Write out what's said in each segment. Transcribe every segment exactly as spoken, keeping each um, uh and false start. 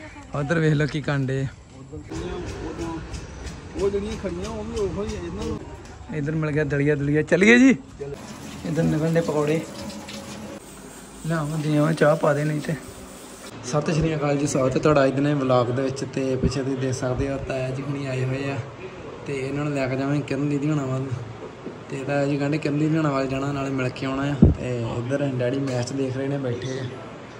उधर वेख लो की कांडे इधर मिल गया दलिया दुलिया। चलिए जी इधर निकलने पकौड़े लिया चाह पा दे नहीं तो। सत श्री अकाल जी, स्वागत है तुहाडा अज दिन व्लॉग दे विच। ते पिछे तुसीं देख सकदे हो ताया जी हुणी आए हुए आ ते इन्हां नूं लैके जावांगे किरण दीदी हुणां वल। ते ताया जी कहंदे किरण दीदी हुणां वल जाना नाले मिल के आउणा आ। ते इधर डैडी मैच देख रहे ने बैठे आ।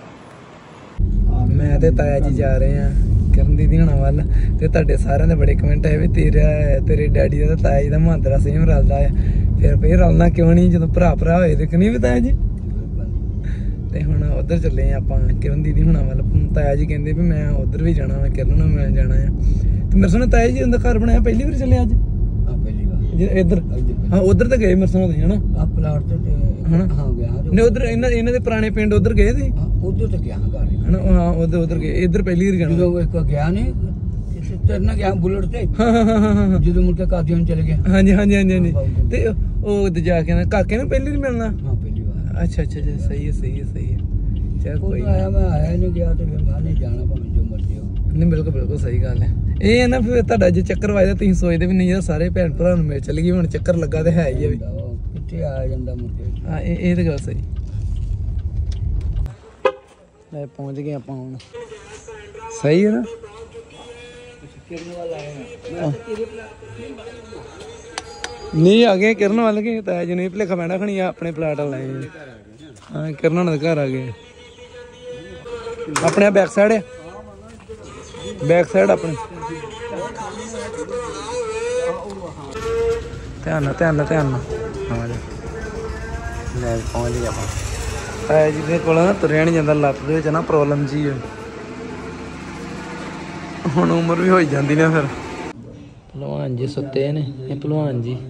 मैं ते ताया जी जा रहे हैं किरण दीदी हुणां वल। ते तुहाडे सारिआं दे बड़े कमेंट आए भी तेरा तेरे डैडी दा ताया जी दा मुहांदरा सेम रलदा है। फिर भाई रलना क्यों नहीं जदों भरा भरा होए ते नहीं भी ताया जी। ते हुण उधर चले आपां किरण दीदी हुणां वल। ताया जी कहंदे भी मैं उधर भी जाना, मैं किरण नाल मिलण जाना है। ते मेरे सुने ताया जी उंदा घर बनाया पहली बार चले अज? हां पहली बार इधर। हां उधर ते गए मेरे सुने है ना आ प्लाट ते हां गया नहीं उधर इन्हां इन्हां दे पुराने पिंड उधर गए थे। उधर तो गया घर है ना। हां उधर उधर गए इधर पहली बार जाना। जो एक गया नहीं तेरना गया बुलेट ते। हां हां हां जो मुड़ के कादियां चले गए। हां जी हां जी हां जी ते ओ उधर जाके ना काके ने पहली बार मिलना। हां पहली बार। अच्छा अच्छा अच्छा सही है सही है सही है। चल कोई आया मैं आया नहीं गया तो फिर मैं नहीं जाना भावें जो मर्जी हो। नहीं बिल्कुल बिल्कुल सही गल है। ਇਹ ਹੈ ਨਾ ਫਿਰ ਤੁਹਾਡਾ ਜੇ ਚੱਕਰ ਵੱਜਦਾ ਤੁਸੀਂ ਸੋਚਦੇ ਵੀ ਨਹੀਂ ਯਾਰ ਸਾਰੇ ਭੈਣ ਭਰਾ ਨੂੰ ਮਿਲ ਚੱਲ ਗਈ ਹੁਣ ਚੱਕਰ ਲੱਗਾ ਤੇ ਹੈ ਹੀ ਆ ਵੀ ਕਿੱਥੇ ਆ ਜਾਂਦਾ ਮੁੜ ਕੇ। ਹਾਂ ਇਹ ਇਹ ਤਾਂ ਗੱਲ ਸਹੀ। ਲੈ ਪਹੁੰਚ ਗਏ ਆਪਾਂ ਹੁਣ। ਸਹੀ ਹੈ ਨਾ ਕਿਰਨ ਵਾਲਾ ਆਇਆ ਨਹੀਂ ਆ ਗਏ ਕਿਰਨ ਵੱਲ ਕੇ ਤਾਇਆ ਜੀ ਨੂੰ ਭਲੇਖਾ ਪੈਣਾ ਖਣੀ ਆਪਣੇ ਪਲਾਟ ਵਾਲ ਆਏ। ਹਾਂ ਕਿਰਨ ਉਹਨਾਂ ਦੇ ਘਰ ਆ ਗਏ ਆਪਣੇ ਬੈਕ ਸਾਈਡ ਹੈ बैक साइड अपने ध्यान ध्यान ध्यान। हाँ जी मैं पहुँच गया आप ताया जी के कोल ना तुरिया नहीं जाता लत्त दे विच ना प्रॉब्लम जी है हुण उम्र भी हो जाती ना फिर। भलवान जी सुते ने ये भलवान जी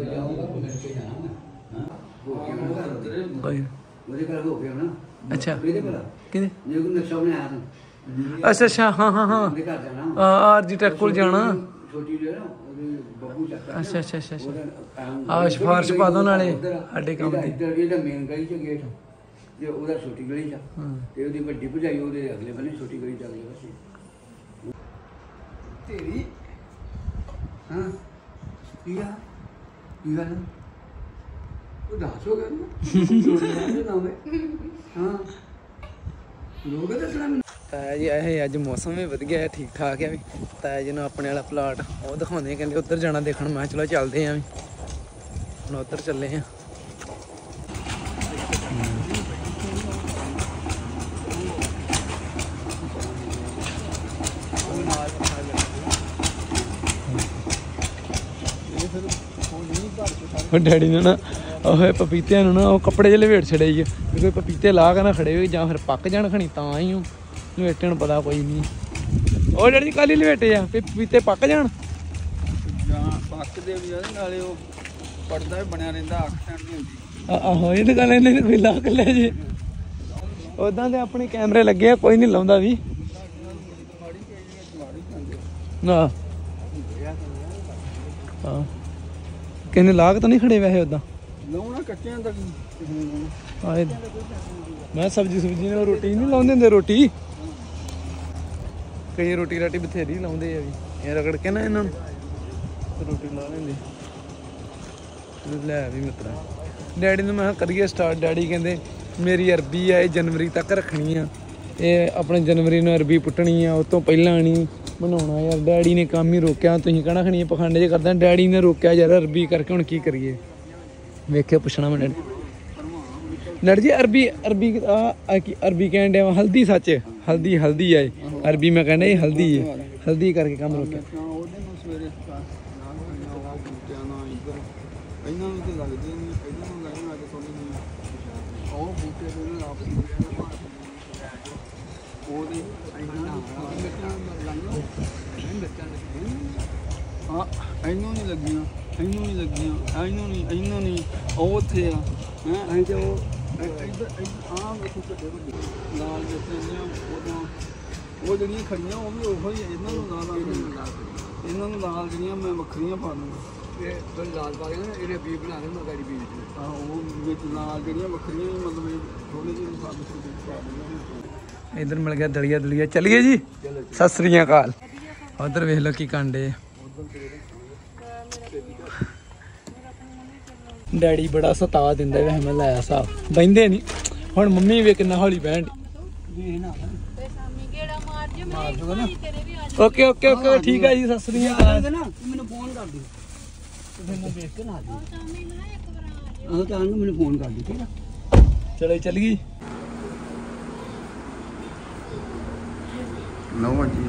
अच्छा कि अच्छा अच्छा हाँ हाँ हाँ आर जी टैक कोल जाना। अच्छा अच्छा अच्छा अच्छा आ सिफारिश पा दो नाले साडे काम दी। मेन गली च गेट ते ओदा छोटी गली च ते ओदी बड्डी भजाई ओदे अगले बन्ने छोटी गली च अगले पासे तेरी। हां ठीक है ठीक है ओ दास हो गया ना हां लोग दसना। ताया जी आए अज मौसम भी वध गया ठीक ठाक है भी। ताया जी ने अपने वाला प्लाट वो दिखाते कहते उधर जाना देखने। मैं चलो चलते हैं भी उधर चले हैं। डैडी ने ना पपीते ना कपड़े च लपेट छड़े कोई पपीते ला के ना खड़े हो या फिर पक जान खनी तां ही लपेटे पता कोई नहीं। और डैडी कल ही लपेटे आ पपीते पक जान आहो ये तो गल इन्हें कोई ला के लै जे उदा तो अपने कैमरे लगे कोई नहीं लाउंदा भी ना। हाँ किन्ने ला के तो नहीं खड़े वैसे उदा मैं सब्जी सुब्जी ने रोटी नहीं लाउंदे हुंदे। रोटी कई रोटी राटी बथेरी लाउंदे आ भी रगड़ के ना इन्हां नूं रोटी ला लेंदे। लै भी मित्रा डैडी नूं मैं करिए स्टार्ट। डैडी कहंदे मेरी अरबी है जनवरी तक रखनी आ ये अपने जनवरी नूं अरबी पुट्टनी आ उस तो पहलां नहीं बनाउणा। यार डैडी ने काम ही रोकिया तुसीं कहना खनी पखंड जे करदा डैडी ने रोकिया यार अरबी करके हुण की करिए। वेखे पुछना मैं डैडी डैडी जी अरबी अरबी अरबी कहन डे हल्दी सच हल्दी हल्दी है अरबी मैं कहना हल्दी है हल्दी करके काम रोके। हाँ इनू नहीं लगियां इनू नहीं लगियां इनू नहीं इनू नहीं ਉਹ ਉੱਥੇ ਆ ਹੈ ਅਸੀਂ ਤੇ ਉਹ ਇੱਧਰ ਆਹ ਵੇਖੋ ਕਿੱਡੇ ਵੱਡੇ ਲਾਲ ਜੱਟੀਆਂ ਉਦੋਂ ਉਹ ਜਿਹੜੀਆਂ ਖੜੀਆਂ ਉਹ ਵੀ ਉਹੋ ਹੀ ਇਹਨਾਂ ਨੂੰ ਲਾਲ ਇਹਨਾਂ ਨੂੰ ਲਾਲ ਜਿਹੜੀਆਂ ਮੈਂ ਵੱਖਰੀਆਂ ਪਾ ਦੂੰਗਾ ਇਹ ਫਿਰ ਲਾਲ ਪਾ ਕੇ ਨਾ ਇਹਦੇ ਬੀਜ ਬਣਾ ਦੇਣਾ ਗਾੜੀ ਬੀਜ ਹਾਂ ਉਹ ਵਿੱਚ ਲਾਲ ਜਿਹੜੀਆਂ ਵੱਖਰੀਆਂ ਮਤਲਬ ਥੋੜੀ ਜਿਹੀ ਸਾਬਤ ਪਾ ਦੇਣਾ। इधर मिल गया दलिया दुलिया। चलिए जी चलो सत श्री अकाल। उधर वेख लो की कांडे डैडी बड़ा सता दिंदे वे मैं लाया साहब बहिंदे नहीं हुण मम्मी वे किन्ना हौली बहन ओके ओके ओके ठीक है जी सत श्री अकाल मैनू फोन कर दी मैनू फोन कर दी ठीक है चलो चल गई नौ जी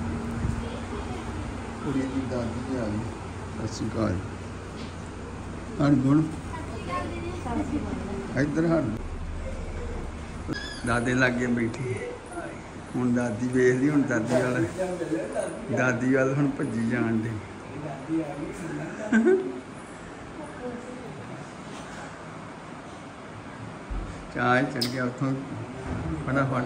कुड़ी की दादी आ गई सत श्री अकाल हर गुण इधर हर दादे लागे बैठी हूँ दादी वेख ली हूँ दादी वाल दादी वाल हूँ भजी जान दे चाह चढ़ गया उतों फटाफट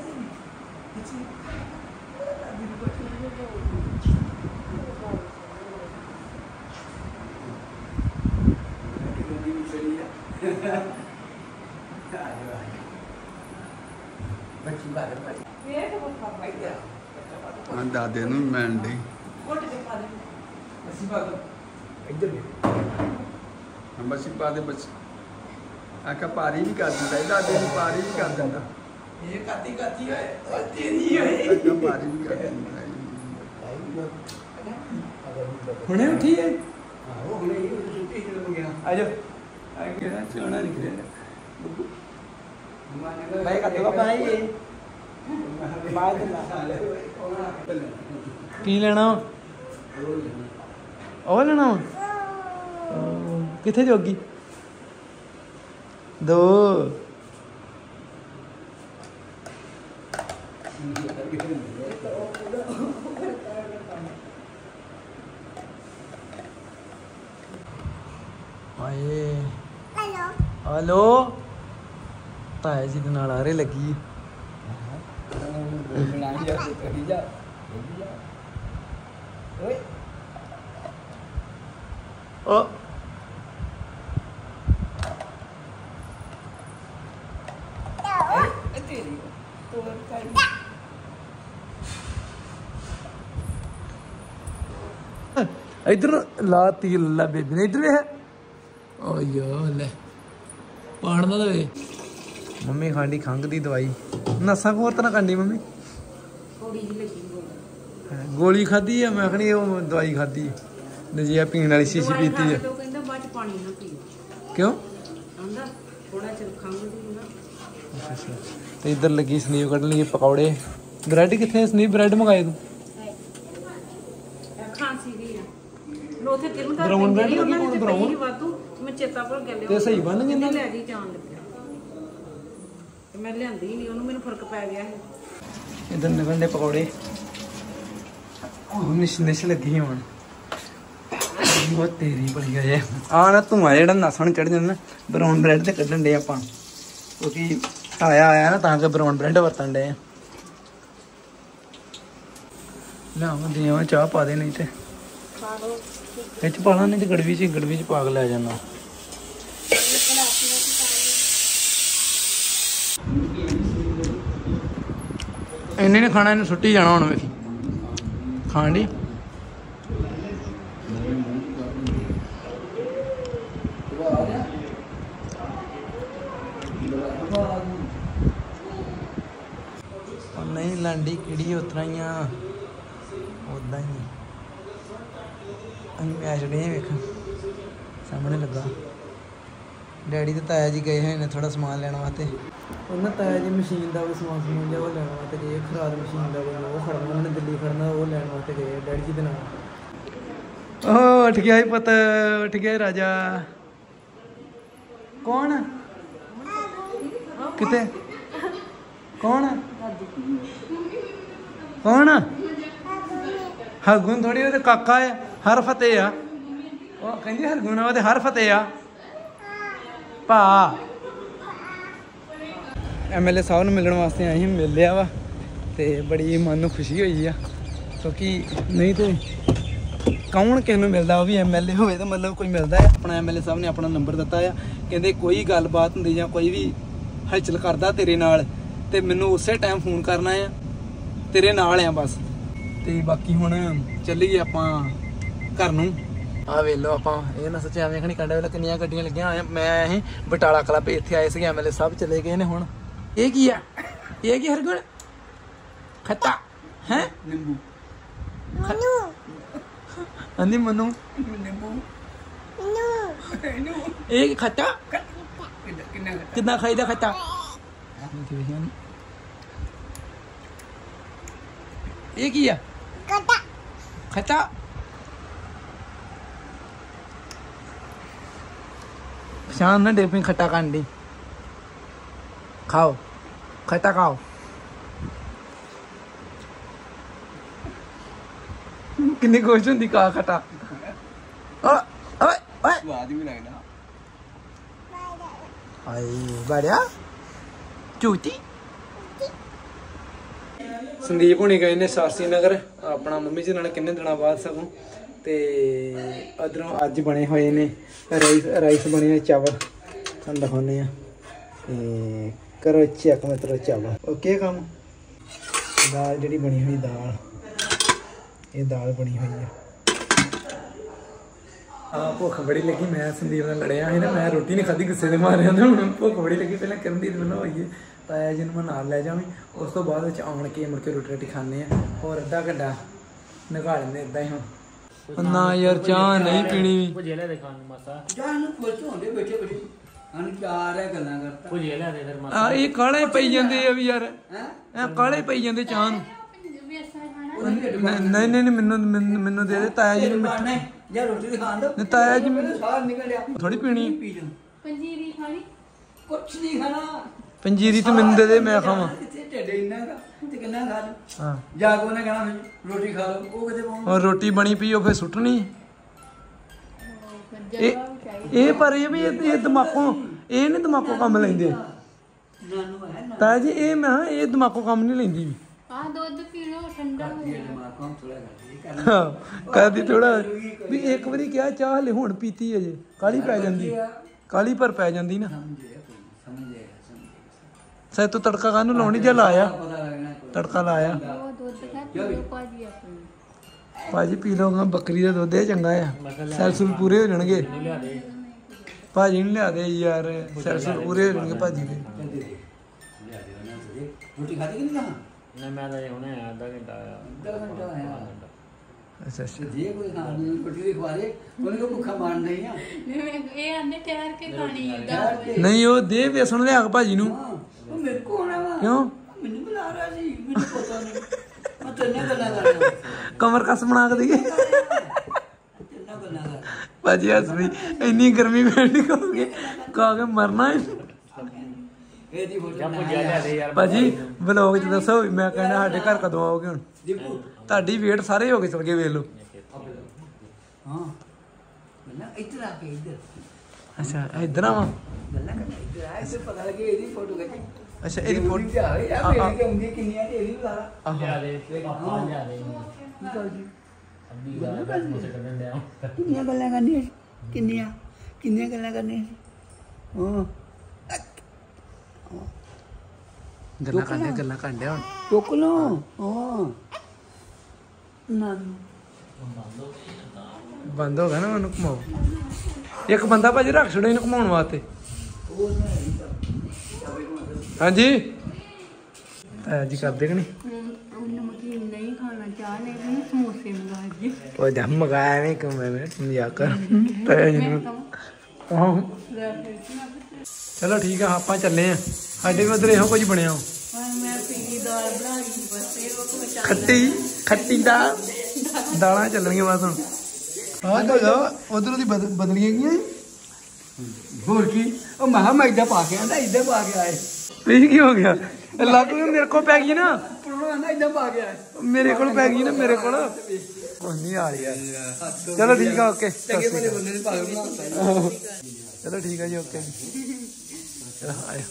दादे नूं मिलण दी बसी पा दे बस आका पारी भी कर दिंदा दादे नूं पारी भी कर दिंदा ये काती काती होए और तेरी होए आका पारी भी कर दिंदा हुणे उठी है हां वो हुणे छुट्टी चल गया आ जाओ आ गया सोना निकले भाई का तो भाई की लेना ओ लेना किथे जोगी दो आए हेलो हेलो ताया जी दे नाल आरे लगी ओ इधर लाती ला बेबी ने इधर है ओ यार ले पाड़ना दे मम्मी खांडी खंघ दी दवाई नसा को तरह करनी मम्मी गोली खाधी है मैं कहनी वो दवाई खाधी नजिया पीने वाली शीशी पीती है क्यों तो इधर लगी सनीप कढ़न लगी पकौड़े ब्रेड कितने सनीप ब्रेड मंगाए तू ब्राउन ब्रेड ब्राउन ते सही बन गए मैं लियांदी नहीं ओनू मैनू फर्क पै गया है इधर निकलने पकौड़े निश निश लगी हुण बहुत तेरी बड़ी गए आ ना धुआं जेड़ा नसन चढ़ जांदा ब्राउन ब्रेड ते कड्ढन डे आपां क्योंकि आया आया ना तां के ब्राउन ब्रेड वरतन डे लियावां देवां चाह पा दे नहीं ते इच पा ला नहीं ते गड़वी च गड़वी च पा के लै जाना इन्हें ने खाना इन्हें सुट्टी जाना हुण वेखी खाण दी नहीं लांडी कीड़ी उतरा ही उदा ही अं मैच डे वेख सामने लगा डैडी तो ताया जी गए हैं इन्हें थोड़ा समान लेने वास्ते उन्हें ताया जी मशीन का कोई समान समून लिया वो लेने वास्ते गए खराद मशीन का कोई वो खड़ना उन्होंने दिल्ली खड़ना वो लेने वास्ते गए डैडी जी के नाम ओह उठ गया ही पुत उठ गया राजा कौन किते कौन कौन हरगुन थोड़ी वो काका है हर फतेह आ कहती हरगुन वो हर फतेह आ भा एम एल ए साहब नूं मिलण वास्ते आए मिल लिया वा ते बड़ी मन नूं खुशी हुई आ क्योंकि नहीं तो कौन किस नूं मिलदा वो भी एम एल ए होवे तो मतलब कोई मिलता है अपना एम एल ए साहब ने अपना नंबर दिता है कहते कोई गलबात हुंदी जां कोई भी हलचल करदा तेरे नाल ते मैनूं उसे टाइम फोन करना है तेरे नाल आ बस ਤੇ ਬਾਕੀ ਹੁਣ ਚੱਲੀਏ ਆਪਾਂ ਘਰ ਨੂੰ। ਆ ਵੇਖ ਲਓ ਆਪਾਂ ਇਹ ਨਾ ਸੱਚਿਆ ਵੇਖਣੀ ਕੰਡੇ ਵੇਲੇ ਕਿੰਨੀਆਂ ਗੱਡੀਆਂ ਲੱਗੀਆਂ ਹੋਈਆਂ। ਮੈਂ ਆਏ ਬਟਾਲਾ ਕਲੱਬ ਇੱਥੇ ਆਏ ਸੀਗੇ ਐਮ ਐਲ ਏ ਸਾਹਿਬ ਚਲੇ ਗਏ ਨੇ ਹੁਣ। ਇਹ ਕੀ ਆ ਇਹ ਕੀ ਹਰਗੁਣ ਖੱਟਾ ਹੈ ਨਿੰਬੂ ਅੰਦੀ ਮਨੂੰ ਨਿੰਬੂ ਇਹ ਖੱਟਾ ਕਿੰਨਾ ਖਾਈਦਾ ਖੱਟਾ ਇਹ ਕੀ ਆ ਖੱਟਾ ਖੱਟਾ शान ना डेपिंग खट्टा कांडी खाओ खट्टा खाओ किन्नी खुश होंदी का खट्टा ओए ओए ओए स्वाद भी लगदा आई बढ़िया झूठी संदीप होनी गए ने सारसी नगर अपना मम्मी जी नाल किन्ने दिनों बाद सगों ਤੇ ਉਧਰੋਂ ਅੱਜ ਬਣੇ ਹੋਏ ਨੇ ਰਾਈਸ ਰਾਈਸ ਬਣੇ ਨੇ ਚਾਵਲ ਤੁਹਾਨੂੰ ਦਿਖਾਉਂਦੇ ਆ ਤੇ ਕਰੋ ਚੈੱਕ ਮਤਲਬ ਚਾਵਲ ਓਕੇ ਕੰਮ ਦਾਲ ਜਿਹੜੀ ਬਣੀ ਹੋਈ ਦਾਲ ਇਹ ਦਾਲ ਬਣੀ ਹੋਈ ਆ ਆ ਭੁੱਖ ਬੜੀ ਲੱਗੀ ਮੈਂ ਸੰਦੀਪ ਨਾਲ ਲੜਿਆ ਸੀ ਨਾ ਮੈਂ ਰੋਟੀ ਨਹੀਂ ਖਾਧੀ ਗੁੱਸੇ ਦੇ ਮਾਰਿਆ ਤੇ ਹੁਣ ਭੁੱਖ ਬੜੀ ਲੱਗੀ ਪਹਿਲਾਂ ਕਰਨਦੀਪ ਨੂੰ ਬਣਾਈਏ ਤਾਇਆ ਜੀ ਨੂੰ ਮੈਂ ਨਾਲ ਲੈ ਜਾਵਾਂ ਉਸ ਤੋਂ ਬਾਅਦ ਵਿੱਚ ਆਉਣ ਕੇ ਮੁੜ ਕੇ ਰੋਟੀ ਰੋਟੀ ਖਾਂਦੇ ਆ ਹੋਰ ਅੱਧਾ ਘੰਟਾ ਨਿਕਾ ਲੈਂਦੇ ਇੱਦਾਂ ਹੀ ਹੁਣ ਨਾ यार चाह नहीं पीनी भुजिया दे खान मासा चाह नु खुश होंदे बैठे बैठे हन चार है गल्ला करता भुजिया ले दे फिर मासा आ ये काले पई ਜਾਂਦੇ ਆ ਵੀ ਯਾਰ ਐ ਕਾਲੇ ਪਈ ਜਾਂਦੇ ਚਾਹ ਨੂੰ ਨਹੀਂ ਨਹੀਂ ਮੈਨੂੰ ਮੈਨੂੰ ਦੇ ਦੇ ਤਾਇਆ ਜੀ ਨੂੰ ਜਾਂ ਰੋਟੀ ਖਾਣ ਦੋ ਤਾਇਆ ਜੀ ਮੈਨੂੰ ਸਾਰ ਨਿਕਲਿਆ ਥੋੜੀ ਪੀਣੀ ਪੰਜੀਰੀ ਖਾਣੀ ਕੁਛ ਨਹੀਂ ਖਾਣਾ ਪੰਜੀਰੀ ਤੇ ਮੈਨੂੰ ਦੇ ਦੇ ਮੈਂ ਖਾਵਾਂ ਢੇਡੇ ਇੰਨਾ ਦਾ ਤੇ ਕਿੰਨਾ ਖਾ ਲਓ ਹਾਂ ਜਾ ਕੇ ਉਹਨੇ ਕਹਿਣਾ ਰੋਟੀ ਖਾ ਲਓ ਉਹ ਕਿਤੇ ਪਾਉਂ ਔਰ ਰੋਟੀ ਬਣੀ ਪਈ ਉਹ ਫੇਰ ਸੁੱਟਣੀ ਇਹ ਇਹ ਪਰ ਇਹ ਵੀ ਇਹ ਦਿਮਾਗੋਂ ਇਹ ਨਹੀਂ ਦਿਮਾਗੋਂ ਕੰਮ ਲੈਂਦੇ ਤਾਂ ਜੀ ਇਹ ਮੈਂ ਇਹ ਦਿਮਾਗੋਂ ਕੰਮ ਨਹੀਂ ਲੈਂਦੀ ਵੀ ਆ ਦੁੱਧ ਪੀ ਲਓ ਠੰਡਾ ਹੋ ਗਿਆ ਦਿਮਾਗੋਂ ਥੋੜਾ ਹਾਂ ਕਦੀ ਥੋੜਾ ਵੀ ਇੱਕ ਵਾਰੀ ਕਿਹਾ ਚਾਹ ਹਲੇ ਹੁਣ ਪੀਤੀ ਅਜੇ ਕਾਲੀ ਪੈ ਜਾਂਦੀ ਕਾਲੀ ਪਰ ਪੈ ਜਾਂਦੀ ਨਾ ਸੈ ਤੂੰ ਤੜਕਾ ਕਾਹਨੂੰ ਲਾਉਣੀ ਜੇ ਲਾਇਆ ਤੜਕਾ ਲਾਇਆ ਭਾਜੀ ਪੀ ਲਓਗਾ ਬੱਕਰੀ ਦਾ ਦੁੱਧ ਇਹ ਚੰਗਾ ਆ ਸੈਲ ਸੂਲ ਪੂਰੇ ਹੋ ਜਾਣਗੇ ਭਾਜੀ ਨੂੰ ਲਿਆ ਦੇ ਯਾਰ ਸੈਲ ਸੂਲ ਪੂਰੇ ਹੋ ਜਾਣਗੇ ਭਾਜੀ ਦੇ ਰੋਟੀ ਖਾਦੀ ਕਿ ਨਹੀਂ ਨਾ ਮੈਂ ਤਾਂ ਹੁਣੇ ਆਇਆ ਅੱਧਾ ਘੰਟਾ ਆਇਆ ਅੱਧਾ ਘੰਟਾ ਆਇਆ ਅੱਛਾ ਅੱਛਾ ਜੇ ਕੋਈ ਖਾਣ ਰੋਟੀ ਵੀ ਖਵਾ ਦੇ ਉਹਨੇ ਕੋ ਭੁੱਖਾ ਮਾਰਨ ਨਹੀਂ ਆ ਇਹ ਆਂਦੇ ਠਹਿਰ ਕੇ ਖਾਣੀ ਹੈ ਨਹੀਂ ਉਹ ਦੇ ਵੇਸਣ ਲਿਆ ਭਾਜੀ ਨੂੰ ਉਹ ਮੇਰੇ ਕੋ ਆਣਾ ਵਾ ਕਿਉਂ ਮੈਨੂੰ ਬੁਲਾ ਰਿਹਾ ਸੀ ਮੈਨੂੰ ਪਤਾ ਨਹੀਂ ਮੈਂ ਤੈਨੂੰ ਗੱਲਾਂ ਕਰਦਾ ਕਮਰ ਕਸ ਬਣਾ ਕੇ ਦਈਏ ਤੈਨੂੰ ਗੱਲਾਂ ਕਰ ਭਾਜੀ ਹੱਸ ਵੀ ਇੰਨੀ ਗਰਮੀ ਪੈਣੀ ਕਹੋਗੇ ਕਾ ਕੇ ਮਰਨਾ ਇਹਦੀ ਫੋਟੋ ਭਾਜੀ ਵਲੋਗ ਚ ਦੱਸੋ ਮੈਂ ਕਹਿੰਦਾ ਸਾਡੇ ਘਰ ਕਦੋਂ ਆਓਗੇ ਹੁਣ ਤੁਹਾਡੀ ਵੇਟ ਸਾਰੇ ਹੋ ਗਏ ਚਲ ਗਏ ਵੇਖ ਲਓ ਹਾਂ ਇੱਧਰ ਆ ਕੇ ਇੱਧਰ ਅੱਛਾ ਇੱਧਰ ਆਵਾਂ ਗੱਲਾਂ ਕਰਨਾ ਇੱਧਰ ਆ ਇੱਧਰ ਪਤਾ ਲੱਗੇ ਇਹਦੀ ਫੋਟੋ ਖਿੱਚੀ ਅੱਛਾ ਇਹਦੀ ਫੋਟੋ ਆ ਯਾਰ ਮੇਰੀ ਤੇ ਹੁੰਦੀ ਕਿੰਨੀਆਂ ਤੇ ਇਹਦੀ ਬੁਲਾ ਲਿਆ ਦੇ ਪਾਪਾ ਲਿਆ ਦੇ ਕੀ ਕਰ ਜੀ ਅੱਧੀ ਗੱਲ ਬਸ ਮੁਸੇ ਕਰਨ ਦੇ ਆ ਕਿੰਨੀਆਂ ਗੱਲਾਂ ਕਰਨੀਆਂ ਕਿੰਨੀਆਂ ਕਿੰਨੀਆਂ ਗੱਲਾਂ ਕਰਨੀਆਂ ਹਾਂ ਗੱਲਾਂ ਕਰਦੇ ਗੱਲਾਂ ਕਰਦੇ ਹੁਣ ਚੁੱਕ ਲੋ ਹਾਂ ਨਾ ਬੰਦ ਹੋ ਗਿਆ ਨਾ ਮੈਨੂੰ ਘੁਮਾਓ ਇੱਕ ਬੰਦਾ ਭਾਜੀ ਰੱਖ ਛੜੋ ਇਹਨੂੰ ਘੁਮਾਉਣ ਵਾਸਤੇ ਹਾਂਜੀ ਤਾਇਆ ਜੀ ਕਰਦੇ ਕਿ ਨਹੀਂ ਨਹੀਂ ਖਾਣਾ ਚਾਹ ਨਹੀਂ ਸਮੋਸੇ ਮੰਗਾ ਜੀ ਉਹ ਦਮ ਮੰਗਾਇਆ ਨਹੀਂ ਕਿ ਮੈਂ ਮਜ਼ਾਕ ਕਰ ਤਾਇਆ ਜੀ ਨੂੰ ਚਲੋ ਠੀਕ ਆ ਆਪਾਂ ਚੱਲੇ ਆ ਸਾਡੇ ਵੀ ਉਧਰ ਇਹੋ ਕੁਝ ਬਣਿਆ ਖੱਟੀ ਖੱਟੀ ਦਾਲ ਦਾਲਾਂ ਚੱਲਣਗੀਆਂ ਬਸ ਹੁਣ ਹਾਂ ਤਾਂ ਉਧਰੋਂ ਦੀ ਬਦਲੀਆਂ ਗਈਆਂ ਹੋਰ ਕੀ ਉਹ ਮਹਾ ਮੈਂ ਇੱਦਾਂ ਪਾ ਕੇ ਆਂਦਾ ਇੱਦਾਂ ਪਾ ਕੇ ਆਏ ਇਹ ਕੀ ਹੋ ਗਿਆ ਲੱਗ ਮੇਰੇ ਕੋਲ ਪੈ ਗਈ ਨਾ ਇੱਦਾਂ ਪਾ ਕੇ ਆਏ ਮੇਰੇ ਕੋਲ ਪੈ ਗਈ ਨਾ ਮੇਰੇ ਕੋਲ ਨਹੀਂ ਆ ਰਹੀ ਯਾਰ ਚਲੋ ਠੀਕ ਆ ਓਕੇ ਚਲੋ ਠੀਕ ਆ ਜੀ ਓਕੇ ਚਲੋ ਆਇਓ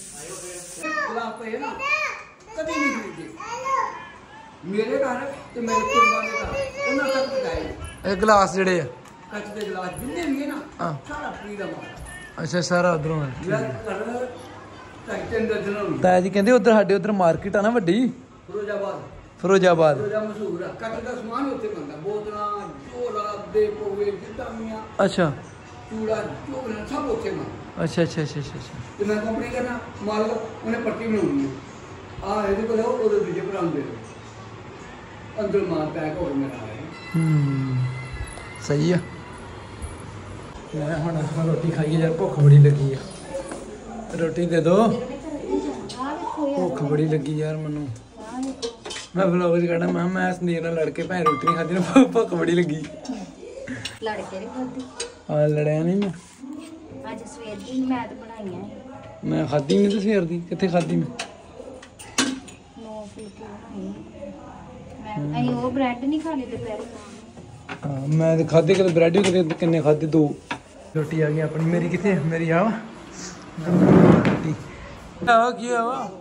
ਕਦੀ ਨਹੀਂ ਖਰੀਦੇ ਮੇਰੇ ਘਰ ਤੇ ਮੇਰੇ ਕੁੜਮਾਂ ਦੇ ਘਰ ਉਹਨਾਂ ਤੱਕ ਪਕਾਏ ਇਹ ਗਲਾਸ ਜਿਹੜੇ ਆ ਕੱਚ ਦੇ ਗਲਾਸ ਜਿੰਨੇ ਵੀ ਨਾ ਸਾਰਾ ਫ੍ਰੀ ਦਾ ਮਾਲ ਅੱਛਾ ਸਾਰਾ ਉਧਰੋਂ ਹੈ ਤਾਇਆ ਜੀ ਕਹਿੰਦੇ ਉਧਰ ਸਾਡੇ ਉਧਰ ਮਾਰਕੀਟ ਆ ਨਾ ਵੱਡੀ ਫਿਰੋਜ਼ਾਬਾਦ ਫਿਰੋਜ਼ਾਬਾਦ ਫਿਰੋਜ਼ਾ ਮਸ਼ਹੂਰ ਆ ਕੱਚ ਦਾ ਸਮਾਨ ਵੀ ਉੱਥੇ ਬਣਦਾ ਬੋਤਲਾਂ ਝੋਲਾ ਦੇ ਪੋਵੇ ਜਿੱਦਾਂ ਅੱਛਾ ਚੂੜਾ ਝੋਲਾ ਸਭ ਉੱਥੇ ਬਣਦਾ ਅੱਛਾ ਅੱਛਾ ਅੱਛਾ ਅੱਛਾ ਤੇ ਮੈਂ ਕੰਪਨੀ ਕਰਨਾ ਮਾਲਕ ਉਹਨੇ ਪੱਟੀ ਬਣਾਉਣੀ ਆ ਆ ਇਹਦੇ ਕੋਲ ਉਹਦੇ ਦੂਜੇ ਭਰਾ ਨੂੰ ਦੇ ਦਿਓ ਅੰਦਰ ਮਾਲ ਪੈਕ ਹੋ ਮੇਰਾ ਹੈ ਹੂੰ ਸਹੀ ਆ ਮੈਂ ਹੁਣ ਰੋਟੀ ਖਾਈਏ ਯਾਰ ਭੁੱਖ ਬੜੀ ਲੱਗੀ ਆ ਰੋਟੀ ਦੇ ਦੋ ਭੁੱਖ ਬੜੀ ਲੱਗੀ ਯਾਰ ਮੈਨੂੰ ਮੈਂ ਵਲੌਗ ਚ ਕਹਿਣਾ ਮੈਂ ਮੈਂ ਸੰਦੀਪ ਨਾਲ ਲੜ ਕੇ ਭੈਣ ਰੋਟੀ ਨਹੀਂ ਖਾਧੀ ਨਾ ਭੁੱਖ ਬੜੀ ਲੱਗੀ ਲੜ ਕੇ ਨਹੀਂ ਖਾਧੀ ਆ ਲੜਿਆ ਨਹੀਂ ਮੈਂ ਅੱਜ ਸਵੇਰ ਦੀ ਮੈਂ ਤਾਂ ਬਣਾਈਆਂ ਸੀ ਮੈਂ ਖਾਧੀ ਨਹੀਂ ਤੇ ਸਵੇਰ ਦੀ ਕਿੱਥੇ ਖਾਧੀ ਮੈਂ ਨੌ ਫੁਲਕੇ ਬਣਾਈ ਮੈਂ ਅਸੀਂ ਉਹ ਬ੍ਰੈਡ ਨਹੀਂ ਖਾਣੇ ਦੁਪਹਿਰ ਹਾਂ ਮੈਂ ਤੇ ਖਾਧੇ ਕਦੇ ਬ੍ਰੈਡ ਵੀ ਕਦੇ ਕਿੰਨੇ ਖਾਧੇ ਦੋ ਰੋਟੀ ਆ ਗਈ ਆਪਣੀ ਮੇਰੀ ਕਿੱਥੇ ਮੇਰੀ ਆ ਵਾ ਰੋਟੀ ਆ ਕੀ ਆ ਵਾ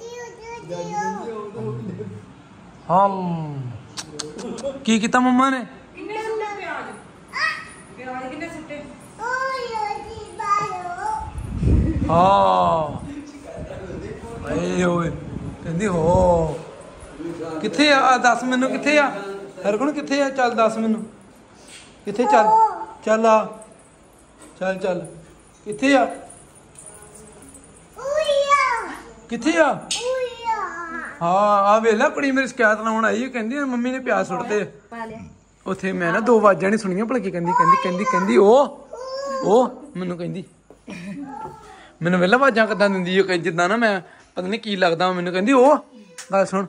ਹਮ ਕੀ ਕੀਤਾ ਮੰਮਾ ਨੇ ਕਿੰਨੇ ਸੁੱਟੇ ਪਿਆਜ਼ ਪਿਆਜ਼ ਕਿੰਨੇ ਸੁੱਟੇ ਹਾਂ ਏ ਓਏ ਕਹਿੰਦੀ ਹੋ ਕਿੱਥੇ ਆ ਦੱਸ ਮੈਨੂੰ ਕਿੱਥੇ ਆ ਹਰਗੁਣ ਕਿੱਥੇ ਆ ਚੱਲ ਦੱਸ ਮੈਨੂੰ ਕਿੱਥੇ ਚੱਲ ਚੱਲ ਆ ਚੱਲ ਚੱਲ ਕਿੱਥੇ ਆ ਕਿੱਥੇ ਆ ਹਾਂ ਆ ਵੇਲਾ ਕੁੜੀ ਮੇਰੀ ਸ਼ਿਕਾਇਤ ਲਾਉਣ ਆਈ ਹੈ ਕਹਿੰਦੀ ਮੰਮੀ ਨੇ ਪਿਆਜ਼ ਸੁੱਟਦੇ ਪਾ ਲਿਆ ਉੱਥੇ ਮੈਂ ਨਾ ਦੋ ਆਵਾਜ਼ਾਂ ਨਹੀਂ ਸੁਣੀਆਂ ਭਲਾ ਕੀ ਕਹਿੰਦੀ ਕਹਿੰਦੀ ਕਹਿੰਦੀ ਕਹਿੰਦੀ ਉਹ ਉਹ ਮੈਨੂੰ ਕਹਿੰਦੀ ਮੈਨੂੰ ਵੇਲਾ ਆਵਾਜ਼ਾਂ ਕਿੱਦਾਂ ਦਿੰਦੀ ਉਹ ਜਿੱਦਾਂ ਨਾ ਮੈਂ ਪਤਾ ਨਹੀਂ ਕੀ ਲੱਗਦਾ ਮੈਨੂੰ ਕਹਿੰਦੀ ਉਹ ਗੱਲ ਸੁਣ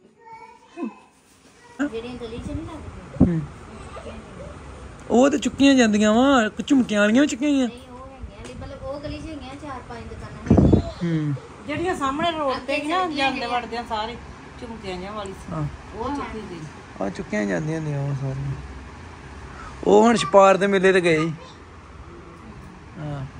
ਜਿਹੜੀਆਂ ਗਲੀ ਚ ਨਹੀਂ ਲੱਗਦੀਆਂ ਉਹ ਤੇ ਚੁੱਕੀਆਂ ਜਾਂਦੀਆਂ ਵਾ ਝੁਮਕੀਆਂ ਵਾਲੀਆਂ ਵੀ ਚੁੱਕੀਆਂ ਗਈਆਂ ਨਹੀਂ ਉਹ ਹੈਗੀਆਂ ਮਤਲਬ ਉਹ ਗਲੀ ਚ ਹੈਗੀਆਂ ਚਾਰ ਪੰਜ ਦੁਕਾਨਾਂ ਹੈਗੀਆਂ ਹੂੰ ਜਿਹੜੀਆਂ ਸਾਹਮਣੇ ਰੋਡ ਤੇ ਗਿਆ ਜਾਂਦੇ ਵੜਦੇ ਆ ਸਾਰੇ ਝੁਮਕਿਆਂ ਜਿਹਾ ਵਾਲੀ ਸੀ ਹਾਂ ਉਹ ਚੁੱਕੀ ਗਈ ਆ ਚੁੱਕੀਆਂ ਜਾਂਦੀਆਂ ਹੁੰਦੀਆਂ ਉਹ ਸਾਰੀਆਂ ਉਹ ਹੁਣ ਛਪਾਰ ਦੇ ਮੇਲੇ ਤੇ ਗਏ ਸੀ। ਹਾਂ